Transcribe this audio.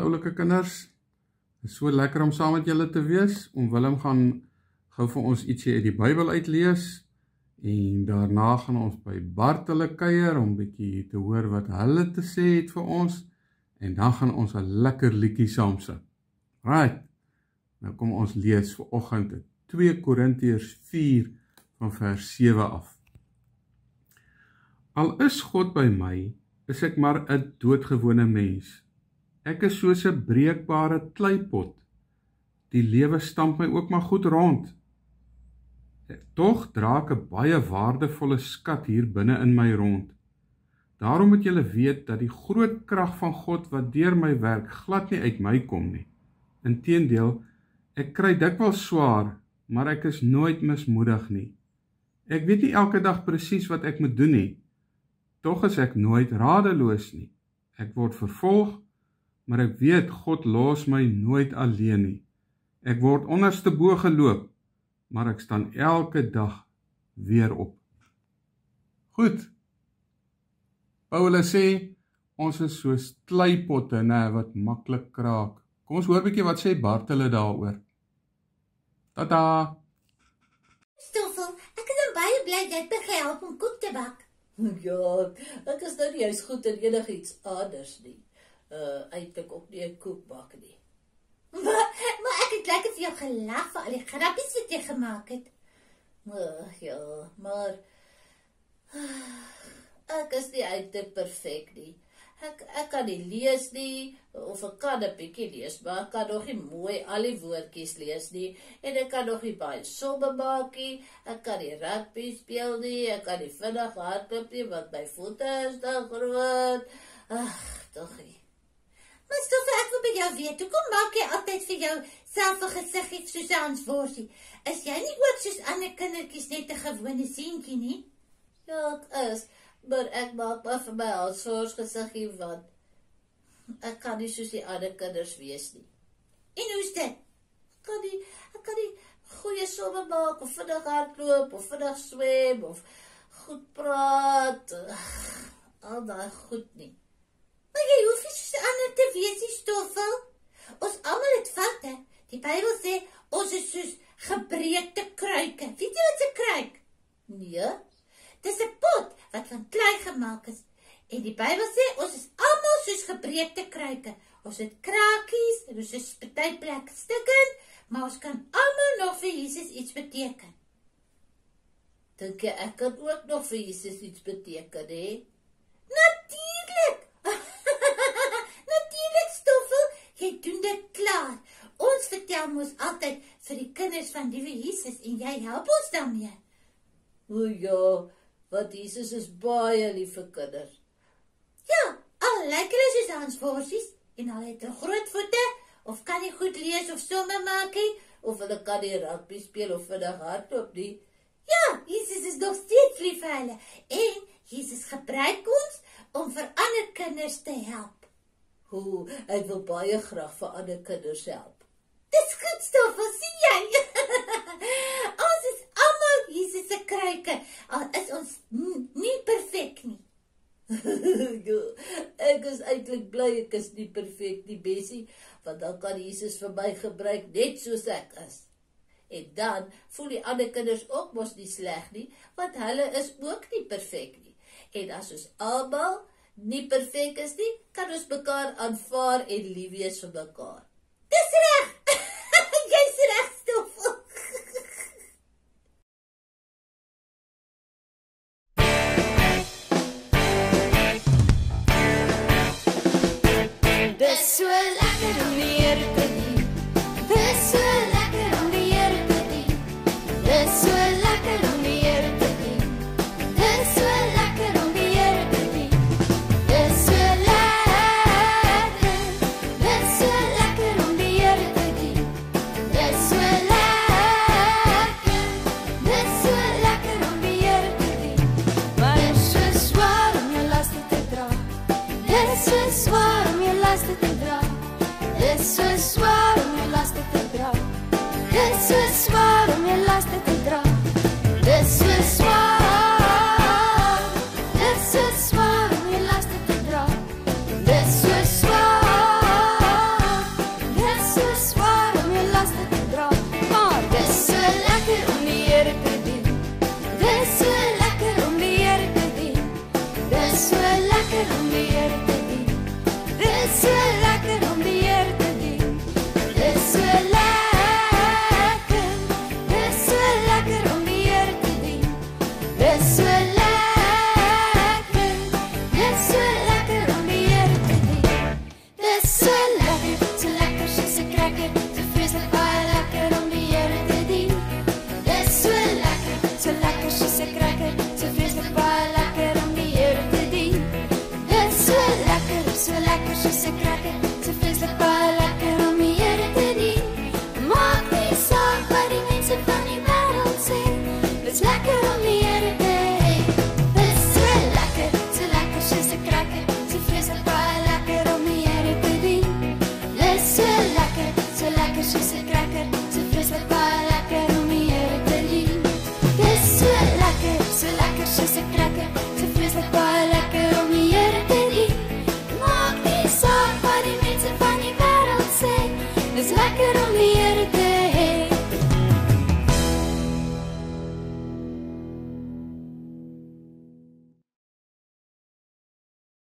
oulike kinders. Het is so lekker om saam met julle te wees. Oom Willem gaan gou vir ons ietsie uit die Bybel uitlees. En daarna gaan ons by Bart hulle kuier om bietjie te hoor wat hulle te sê het vir ons. En dan gaan ons 'n lekker liedjie saam sing. Right. Nou kom ons lees vir oggend 2 Korintiërs 4 van vers 7 af. Al is God by my, is ek maar 'n doodgewone mens. Ek is soos 'n breekbare kleipot. Die lewe stamp my ook maar goed rond. Tog dra ek 'n baie waardevolle skat hier binne in my rond. Daarom moet julle weet dat die groot krag van God wat deur my werk glad nie uit my kom nie. Inteendeel, ek kry dikwels swaar, maar ek is nooit mismoedig nie. Ek weet nie elke dag presies wat ek moet doen nie. Tog is ek nooit radeloos nie. Ek word vervolg, maar ek weet God los my nooit alleen nie. Ek word onderste bo geloop, maar ek staan elke dag weer op. Goed. Paulus sê, ons is soos kleipotte, wat maklik kraak. Kom ons hoor bietjie wat sê Bart hulle daaroor. Tata! Stoffel, ek is dan baie bly dat jy gehelp om koek te bak. Ja, ek is nou nie juist goed in enigiets anders nie. Eintlik ook nie 'n koek bak nie. Maar ek het lekker vir jou gelag vir al die grappies wat jy gemaak het. Ja, maar ek is nie eintlik perfek nie. Ek kan nie lees nie, of ek kan 'n bietjie lees, maar ek kan nog nie mooi al die woordjies lees nie, en ek kan nog nie baie somme maak nie, ek kan nie rugby speel nie, ek kan nie vinnig hardloop nie, want my voete is te groot. Ag, tog nie. Maar Stoffel, ek wil by jou weet, hoekom maak jy altyd vir jou self 'n gesiggie soos 'n Hansworsie? Is jy nie ook soos ander kindertjies net 'n gewone seentjie nie? Ja, ek is, maar ek maak maar vir my Hanswors gesiggie, want ek kan nie soos die ander kinders wees nie. En hoe's dit? Ek kan nie goeie somme maak, of vinnig hardloop, of vinnig swem, of goed praat, al daai goed nie. Maar jy hoef nie soos ander te wees nie, Stoffel. Ons almal het foute. Die Bybel sê, ons is soos gebreekte kruike. Weet jy wat 'n kruik? Nee? Dis 'n pot wat van klei gemaak is. En die Bybel sê, ons is almal soos gebreekte kruike. Ons het krakies, en ons is party plek stukkend, maar ons kan almal nog vir Jesus iets beteken. Dink jy ek kan ook nog vir Jesus iets beteken, hè? Natuurlijk! Natuurlijk, Stoffel, jy doen dit klaar. Ons vertel mos altyd vir die kinders van die Jesus en jy help ons daarmee. O ja, want Jesus is baie lief vir kinders. Ja, al lyk hulle soos Hansworsies en al het hulle groot voete, of kan nie goed lees of somme maak nie, of hulle kan nie rugby speel of vinnig hardloop nie. Ja, Jesus is nog steeds lief vir hulle en Jesus gebruik ons om vir ander kinders te help. Ek wil baie graag vir ander kinders help. Dis goed, Stoffel, sien jy? Ons is almal Jesus se kruike, al is ons nie perfek nie. Ek is eintlik bly ek is nie perfek nie, Bessie, want dan kan Jesus vir my gebruik net soos ek is. En dan voel die ander kinders ook mos nie sleg nie, want hulle is ook nie perfek nie. En as ons almal nie perfek is nie, kan ons mekaar aanvaar en lief wees vir mekaar. Dis reg! Jy's reg, Stoffel! Dis so lekker om die Here te dien. Dis so lekker om die Here te dien. Dis so lekker om die Here te dien. Dis so lekker om die Here te dien. Dis so lekker. Dis so lekker om die Here te dien. Dis so lekker. Dis so lekker om die Here te dien. Maar dit is so swaar om jou laste te dra. Dit is so swaar om jou laste te dra. Dit is so swaar om jou laste te dra. Dit is so swaar om jou laste te dra. Dit is so swaar. Dit is so swaar om jou laste te dra. Dit is so swaar. Dis lekker om die